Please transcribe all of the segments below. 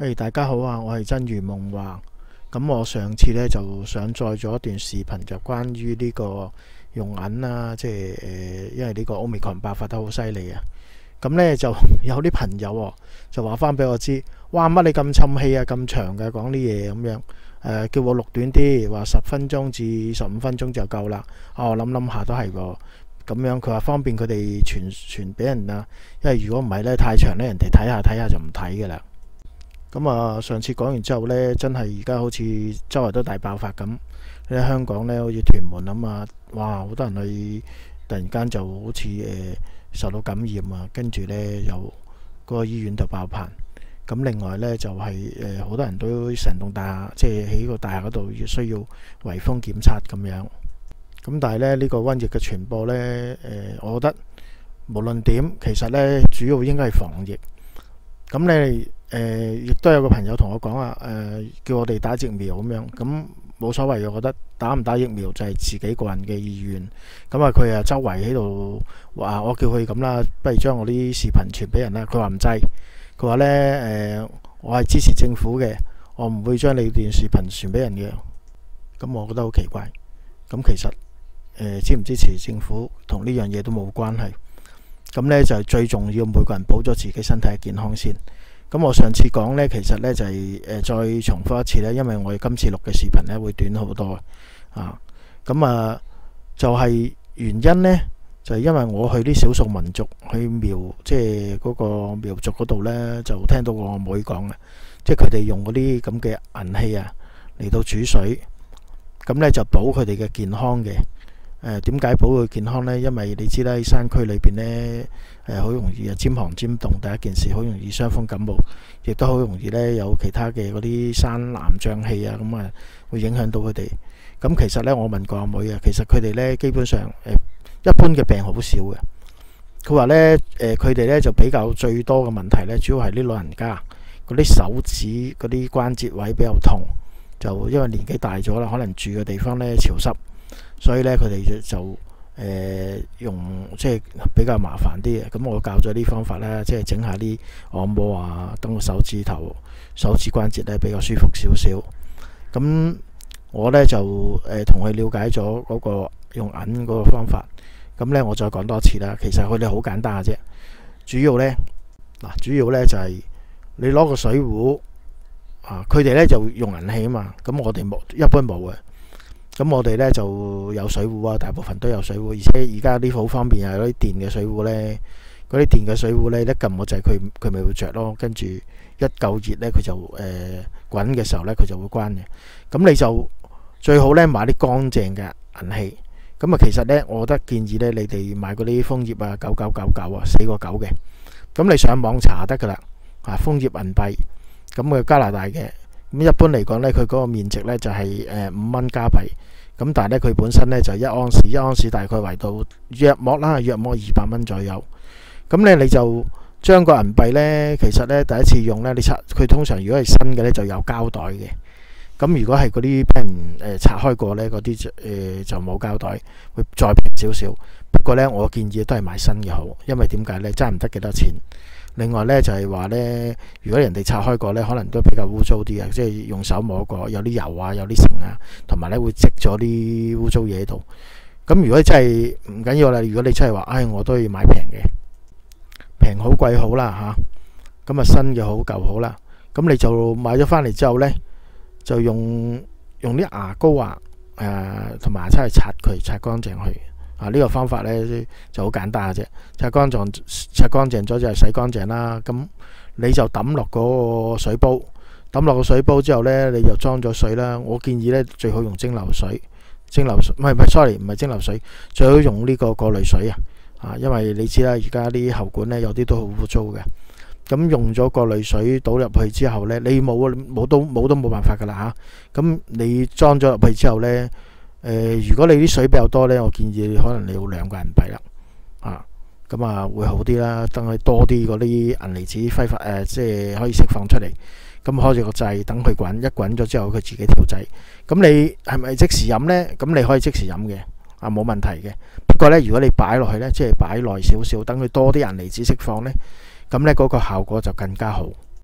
大家好啊！我係真如夢話。咁我上次呢就上載咗一段視頻，就關於呢個用銀啦，因為呢個 Omicron 爆發得好犀利啊。咁呢就有啲朋友就話翻俾我知，哇，乜你咁沉氣啊，咁長嘅講啲嘢咁樣，叫我錄短啲，話10分鐘至15分鐘就夠啦。我諗下都係喎。咁樣佢話方便佢哋傳俾人啊，因為如果唔係呢，太長呢，人哋睇下就唔睇噶啦。咁上次講完之後呢，真係而家好似周圍都大爆發咁。喺香港呢，好似屯門咁啊，哇，好多人去，突然間就好似受到感染啊，跟住呢，又嗰個醫院就爆棚。咁另外呢，就係好多人都成棟大廈，即係喺個大廈嗰度需要圍封檢測咁樣。咁但係呢，呢個瘟疫嘅傳播呢，我覺得無論點，其實呢，主要應該係防疫。咁你亦都有個朋友同我講啊，叫我哋打疫苗咁樣，咁冇所謂，我覺得打唔打疫苗就係自己個人嘅意願。咁佢周圍喺度話，我叫佢咁啦，不如將我啲視頻傳俾人啦。佢話唔制，佢話呢，我係支持政府嘅，我唔會將你段視頻傳俾人嘅。咁我覺得好奇怪。咁其實支唔支持政府同呢樣嘢都冇關係。咁呢就係最重要，每個人保咗自己身體嘅健康先。咁我上次講呢，其實呢就係再重複一次呢，因為我哋今次錄嘅視頻呢會短好多啊。咁就係原因呢，就係因為我去啲少數民族去苗，即係嗰個苗族嗰度呢，就聽到我妹講嘅，即係佢哋用嗰啲咁嘅銀器啊嚟到煮水，咁呢就保佢哋嘅健康嘅。點解保佢健康呢？因為你知啦，喺山區裏邊呢，好容易尖寒尖凍，第一件事好容易傷風感冒，亦都好容易呢有其他嘅嗰啲山南瘴氣啊，咁會影響到佢哋。咁其實呢，我問過阿妹啊，其實佢哋呢基本上一般嘅病好少嘅。佢話呢，佢哋呢就比較最多嘅問題呢，主要係啲老人家嗰啲手指嗰啲關節位比較痛，就因為年紀大咗啦，可能住嘅地方呢潮濕。所以咧，佢哋就用即係比較麻煩啲嘅。咁我教咗啲方法咧，即係整下啲按摩啊，等個手指頭、手指關節咧比較舒服少少。咁我咧就同佢了解咗嗰個用銀嗰個方法。咁咧我再講多次啦。其實佢哋好簡單嘅啫。主要咧就係你攞個水壺啊，佢哋咧就用銀器啊嘛。咁我哋一般冇嘅。咁我哋呢就有水壺啊，大部分都有水壺，而且而家啲好方便啊，嗰啲電嘅水壺呢，嗰啲電嘅水壺呢，一撳個掣佢咪會着咯，跟住一夠熱呢，佢就滾嘅時候呢，佢就會關嘅。咁你就最好呢買啲乾淨嘅銀器。咁其實呢，我覺得建議呢，你哋買嗰啲楓葉啊，9999啊，4個9嘅。咁你上網查得噶啦，楓葉銀幣，咁加拿大嘅。咁一般嚟講呢，佢嗰個面值呢就係5蚊加幣，咁但係呢，佢本身呢就1盎司大概圍到約莫200蚊左右。咁呢，你就將個銀幣呢，其實呢第一次用呢，你拆佢通常如果係新嘅呢就有膠袋嘅。咁如果係嗰啲俾人拆開過呢，嗰啲就冇膠袋，會再平少少。不過呢，我建議都係買新嘅好，因為點解呢？爭唔得幾多錢。另外呢，就係話呢，如果人哋拆開過呢，可能都比較污糟啲啊，即係用手摸過，有啲油啊，有啲繩啊，同埋呢會積咗啲污糟嘢喺度。咁如果真係唔緊要啦，如果你真係話，我都要買平嘅，平好貴好啦嚇。咁新嘅好舊好啦。咁你就買咗翻嚟之後呢，就用啲牙膏啊，同埋牙刷去擦乾淨佢。呢個方法呢就好簡單嘅啫，擦乾淨咗就係洗乾淨啦。咁你就抌落嗰個水煲，抌落個水煲之後呢，你就裝咗水啦。我建議呢，最好用蒸餾水，唔係蒸餾水，最好用呢個過濾水啊。因為你知啦，而家啲喉管呢有啲都好污糟嘅。咁用咗過濾水倒入去之後呢，你冇都冇辦法噶啦嚇。咁你裝咗入去之後呢。如果你啲水比較多呢，我建議可能你要2個銀幣啦，咁會好啲啦。等佢多啲嗰啲銀離子揮發，即係可以釋放出嚟。咁開住個掣，等佢滾，一滾咗之後佢自己調製。咁你係咪即時飲呢？咁你可以即時飲嘅，冇問題嘅。不過呢，如果你擺落去呢，即係擺耐少少，等佢多啲銀離子釋放呢，咁呢嗰個效果就更加好。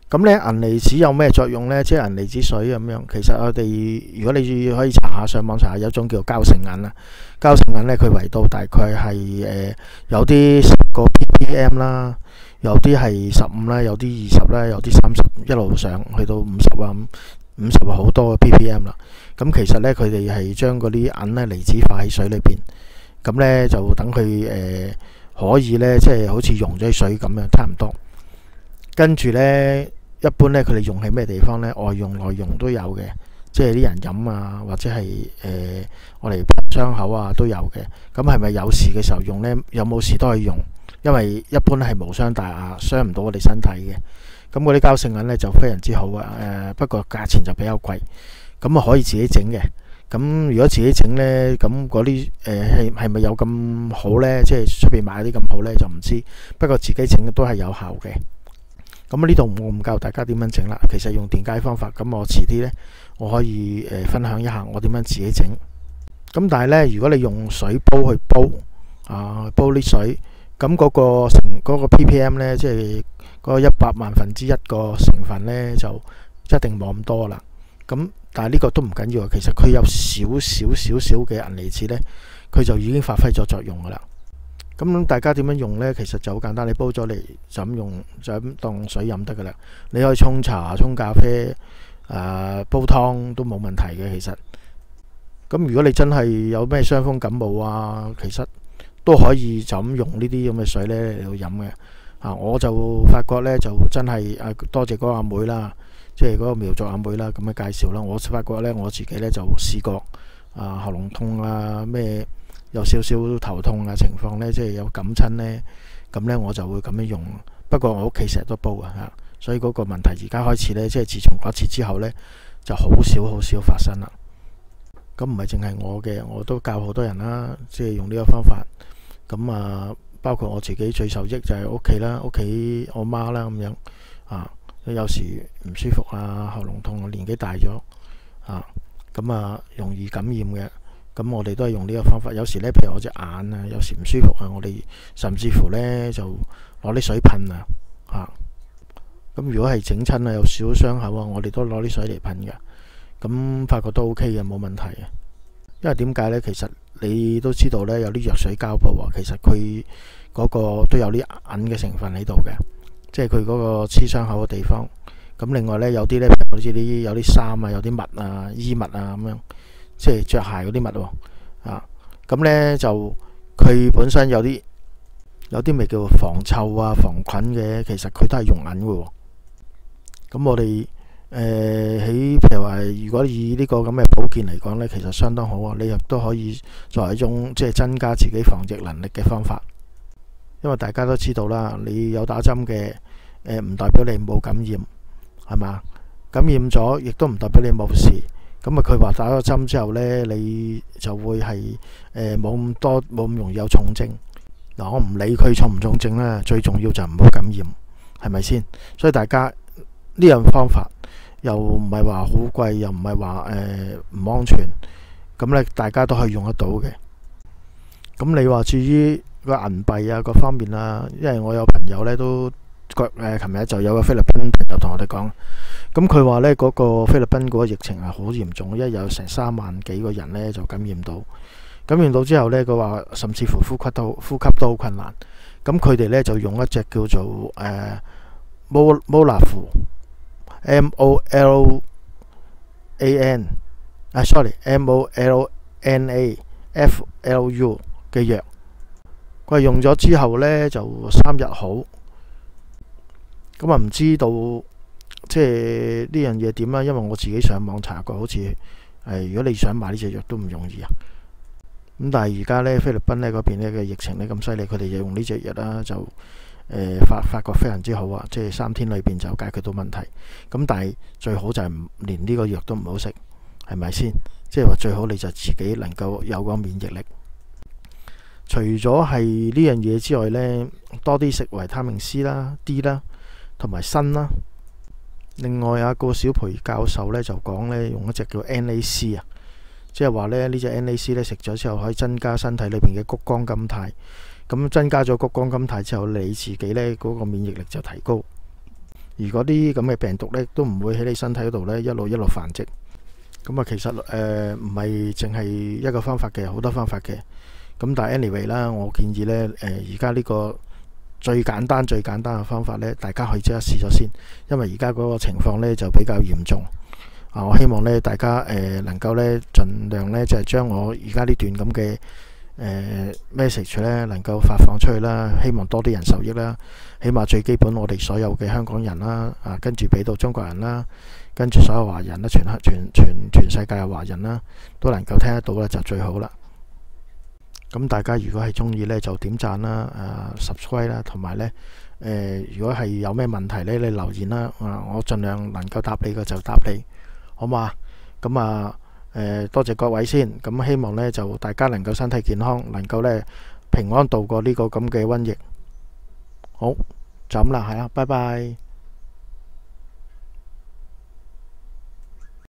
咁呢銀離子有咩作用呢？即係銀離子水咁樣。其實我哋如果你可以上網查下，有種叫膠性銀啦。膠性銀呢，佢圍度大概係有啲10個 ppm 啦，有啲係15啦，有啲20啦，有啲30，一路上去到50啊，50啊好多 ppm 啦。咁其實呢，佢哋係將嗰啲銀呢離子化喺水裏邊，咁呢就等佢可以呢，即係好似溶咗水咁樣，差唔多。跟住呢，一般呢，佢哋用喺咩地方呢？外用內用都有嘅，即係啲人飲啊，或者係我哋噴傷口啊都有嘅。咁係咪有事嘅時候用呢？有冇事都可以用，因為一般係無傷大雅，傷唔到我哋身體嘅。咁嗰啲膠性銀呢就非常之好啊。不過價錢就比較貴，咁啊可以自己整嘅。咁如果自己整呢，咁嗰啲係咪有咁好呢？即係出邊買啲咁好呢，就唔知。不過自己整都係有效嘅。咁呢度我唔教大家點樣整啦，其實用電解方法。咁我遲啲呢，我可以分享一下我點樣自己整。咁但係呢，如果你用水煲去煲煲啲水，咁嗰個 ppm 呢，即係嗰100萬分之一個成分呢，就一定冇咁多啦。咁但係呢個都唔緊要，其實佢有少少嘅銀離子呢，佢就已經發揮咗作用噶啦。咁大家點樣用呢？其實就好簡單，你煲咗嚟就咁用，就咁當水飲得噶啦。你可以沖茶、沖咖啡、煲湯都冇問題嘅。其實咁如果你真係有咩傷風感冒啊，其實都可以就咁用呢啲咁嘅水呢嚟到飲嘅。我就發覺呢，就真係多謝嗰個阿妹啦，即係嗰個苗族阿妹啦咁嘅介紹啦。我發覺呢，我自己呢就試過喉嚨痛啊咩。有少少頭痛嘅情況呢，即係有感親呢，咁呢我就會咁樣用。不過我屋企成日都煲啊，所以嗰個問題而家開始呢，即係自從嗰次之後呢，就好少發生啦。咁唔係淨係我嘅，我都教好多人啦，即係用呢個方法。咁包括我自己最受益就係屋企啦，屋企我媽啦咁樣有時唔舒服啊，喉嚨痛，年紀大咗咁容易感染嘅。咁我哋都係用呢個方法。有時呢，譬如我隻眼啊，有時唔舒服啊，我哋甚至乎呢就攞啲水噴咁如果係整親啊，有少少傷口啊，我哋都攞啲水嚟噴嘅。咁發覺都 OK 嘅，冇問題嘅。因為點解呢？其實你都知道呢，有啲藥水膠布其實佢嗰個都有啲銀嘅成分喺度嘅，即係佢嗰個黐傷口嘅地方。咁另外呢，有啲呢，譬如好似有啲衫啊，有啲襪啊、衣物啊咁樣。即係着鞋嗰啲襪咁呢就佢本身有啲咪叫防臭啊、防菌嘅，其實佢都係用銀嘅。咁我哋譬如話，如果以呢個咁嘅保健嚟講呢，其實相當好啊。你亦都可以作為一種即係增加自己防疫能力嘅方法。因為大家都知道啦，你有打針嘅唔代表你冇感染，係嘛？感染咗亦都唔代表你冇事。咁佢話打咗針之後呢，你就會係冇咁容易有重症。我唔理佢重唔重症啦，最重要就唔好感染，係咪先？所以大家呢樣方法又唔係話好貴，又唔係話唔安全，咁呢大家都可以用得到嘅。咁你話至於個銀幣啊各方面啊，因為我有朋友呢都琴日就有個菲律賓朋友同我哋講。咁佢話呢嗰個菲律賓嗰個疫情係好嚴重，因為有成3萬幾個人呢就感染到。感染到之後呢，佢話甚至乎呼吸都好困難。咁佢哋呢就用一隻叫做Molanu MOLANFLU 嘅藥。佢用咗之後呢，就3日好。咁唔知道。即係呢樣嘢點啦？因為我自己上網查過，好似如果你想買呢隻藥都唔容易啊。咁但係而家呢，菲律賓呢嗰邊呢嘅疫情呢咁犀利，佢哋就用呢隻藥啦，就發覺非常之好啊！即係3天裏邊就解決到問題。咁但係最好就係連呢個藥都唔好食，係咪先？即係話最好你就自己能夠有個免疫力。除咗係呢樣嘢之外呢，多啲食維他命 C 啦、D 啦，同埋鋅啦。另外個小培教授呢就講呢，用一隻叫 NAC 即係話呢隻 NAC 呢食咗之後可以增加身體裏邊嘅谷胱甘肽。咁增加咗谷胱甘肽之後，你自己呢嗰個免疫力就提高。 而嗰啲咁嘅病毒呢，都唔會喺你身體嗰度呢一路繁殖。咁啊，其實唔係淨係一個方法嘅，好多方法嘅。咁但係 anyway 啦，我建議呢，而家呢個最簡單嘅方法呢，大家可以即刻試咗先，因為而家嗰個情況呢就比較嚴重。我希望呢大家能夠呢盡量呢就係將我而家呢段咁嘅message 呢能夠發放出去啦，希望多啲人受益啦。起碼最基本我哋所有嘅香港人啦，跟住俾到中國人啦，跟住所有華人啦，全世界嘅華人啦，都能夠聽得到啦，就最好啦。咁大家如果係中意呢，就點讚啦，subscribe 啦，同埋呢，如果係有咩問題呢，你留言啦，我盡量能夠答你嘅就答你，好嘛？咁多謝各位先，咁希望呢就大家能夠身體健康，能夠呢平安度過呢個咁嘅瘟疫。好，就咁啦，係啦，拜拜。